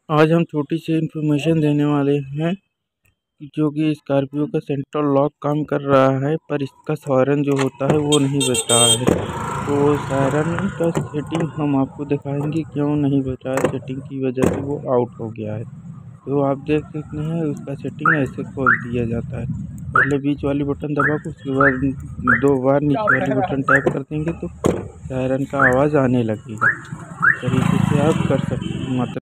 आज हम छोटी सी इन्फॉर्मेशन देने वाले हैं जो कि स्कॉर्पियो का सेंट्रल लॉक काम कर रहा है पर इसका सायरन जो होता है वो नहीं बज रहा है। तो सायरन का सेटिंग हम आपको दिखाएंगे क्यों नहीं बज रहा है। सेटिंग की वजह से वो आउट हो गया है। तो आप देख सकते हैं उसका सेटिंग ऐसे खोल दिया जाता है। पहले बीच वाली बटन दबा के उसके बाद 2 बार नीचे वाली बटन टैप कर देंगे तो सायरन का आवाज़ आने लगेगा। इस तरीके से आप कर सकते हैं।